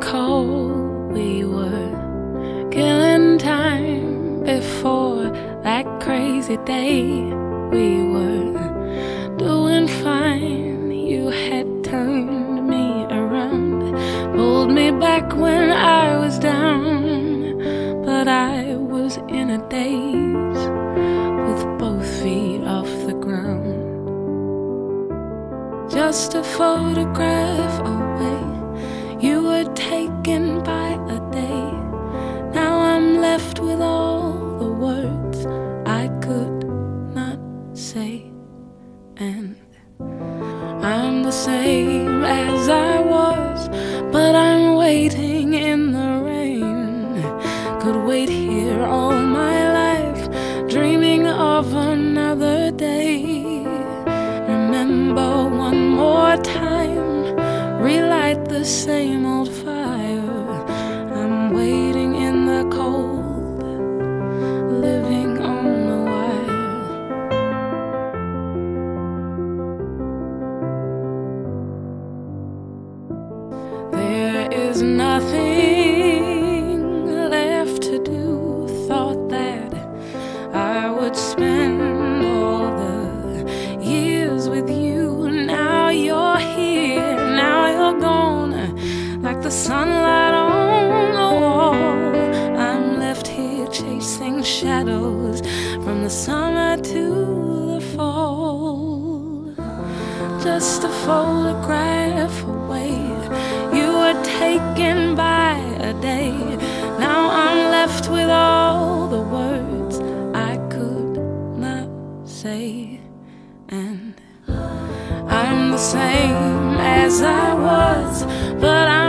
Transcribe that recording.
recall we were killing time before that crazy day. We were doing fine. You had turned me around, pulled me back when I was down. But I was in a daze, with both feet off the ground. Just a photograph away, you were taken by a day. Now I'm left with all the words I could not say. And I'm the same as I was, but I'm waiting in the rain. Could wait here all my life, dreaming of another day. Remember one more time, relight the same old fire. I'm waiting in the cold, living on a wire. There is nothing left to do. Thought that I would spend all the years with you. Now you're here, now you're gone, like the sunlight on the wall. I'm left here chasing shadows from the summer to the fall. Just a photograph away, you were taken by a day. Now I'm left with all the words I could not say. And I'm the same as I was, but I'm